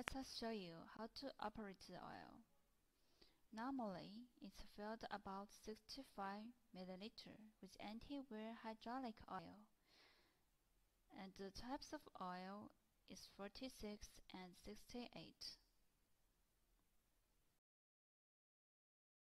let us show you how to operate the oil. Normally, it's filled about 65 ml with anti-wear hydraulic oil, and the types of oil is 46 and 68.